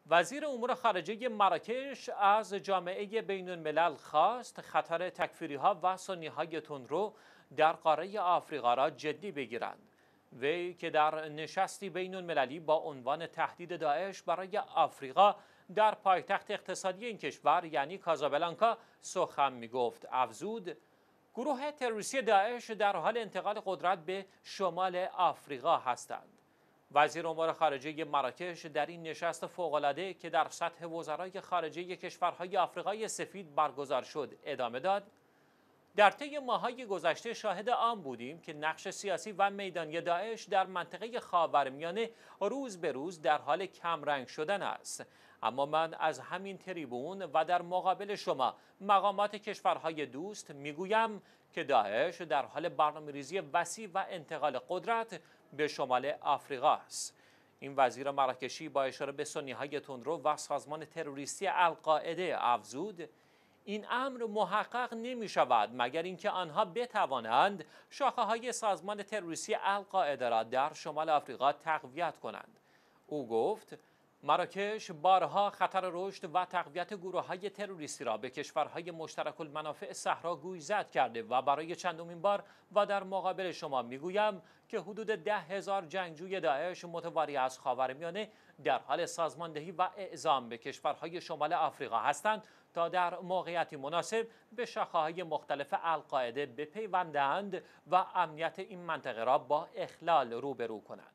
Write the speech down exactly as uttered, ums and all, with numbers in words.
وزیر امور خارجه مراکش از جامعه بین الملل خواست خطر تکفیری ها و سنی های تندرو در قاره آفریقا را جدی بگیرند. وی که در نشستی بین المللی با عنوان تهدید داعش برای آفریقا در پایتخت اقتصادی این کشور یعنی کازابلانکا سخن می گفت افزود گروه تروریستی داعش در حال انتقال قدرت به شمال آفریقا هستند. وزیر امور خارجه مراکش در این نشست فوق‌العاده که در سطح وزرای خارجه کشورهای آفریقای سفید برگزار شد ادامه داد در طی ماه‌های گذشته شاهد آن بودیم که نقش سیاسی و میدانی داعش در منطقه خاورمیانه روز به روز در حال کمرنگ شدن است. اما من از همین تریبون و در مقابل شما مقامات کشورهای دوست میگویم که داعش در حال برنامه‌ریزی وسیع و انتقال قدرت به شمال آفریقا است. این وزیر مراکشی با اشاره به سنی‌های تندرو و سازمان تروریستی القاعده افزود این امر محقق نمی شود مگر اینکه آنها بتوانند شاخه‌های سازمان تروریستی القاعده را در شمال آفریقا تقویت کنند. او گفت مراکش بارها خطر رشد و تقویت گروه‌های تروریستی را به کشورهای مشترک المنافع صحرا گوشزد کرده و برای چندمین بار و در مقابل شما میگویم که حدود ده هزار جنگجوی داعش متواری از خاورمیانه در حال سازماندهی و اعزام به کشورهای شمال آفریقا هستند تا در موقعیتی مناسب به شاخه‌های مختلف القاعده بپیوندند و امنیت این منطقه را با اخلال روبرو کنند.